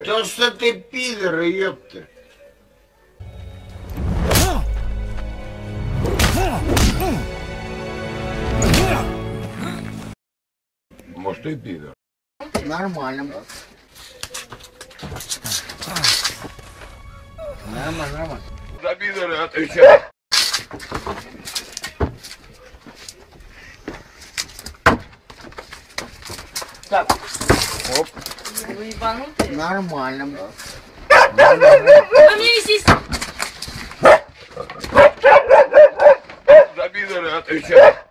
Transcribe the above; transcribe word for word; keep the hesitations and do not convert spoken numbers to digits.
То, что ты пидор, ёпта. Может, и пидор. Нормально. Нормально, нормально. За пидора отвечай. Так. Оп. Вы ебанутые? Нормально. Нормально. Вы мне здесь... За пидора отвечай.